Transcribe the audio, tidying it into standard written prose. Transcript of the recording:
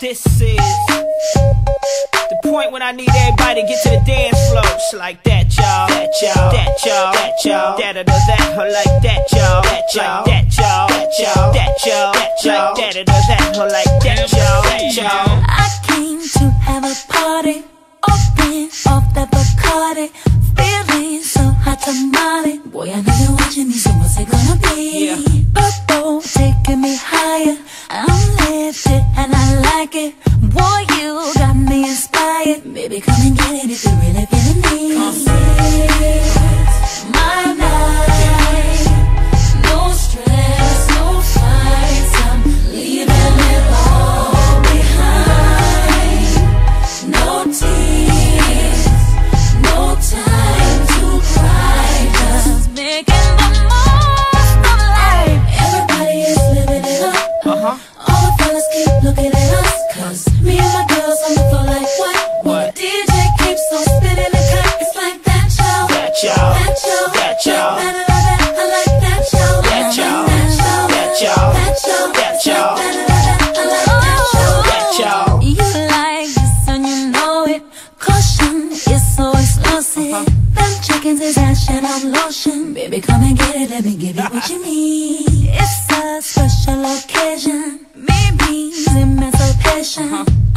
This is the point when I need everybody to get to the dance floor. It's like that, y'all. That, y'all. That, y'all. That, y'all. That, that, or like that, y'all. That, y'all. That, y'all. That, y'all. That, y'all. That, y'all. That, that, or like that, y'all. That, y'all. I came to have a party, open off that Bacardi, feeling so hot tamale. Boy, I know you're watching me, so what's it gonna be? Yeah. Purple taking me higher, I'm lifted and I like it. Boy, you got me inspired. Baby, come and get it if you're really feeling me. My night, no stress, no fights, I'm leaving it all behind. No tears, no time to cry, just making the most of life. Everybody is living it up. All the fellas keep looking at us, cause me and my girls on the floor like what? What? The DJ keeps on spinning the cut. It's like that, y'all. That, y'all. That, y'all. That, y'all. I like that, y'all. That, y'all. That, y'all. That, y'all. That, y'all. That, y'all. I like that, y'all. That, y'all. You like this and you know it. Caution is so explosive. Them chickens is action on lotion. Baby, come and get it, let me give you what you need. It's a special occasion, maybe emancipation.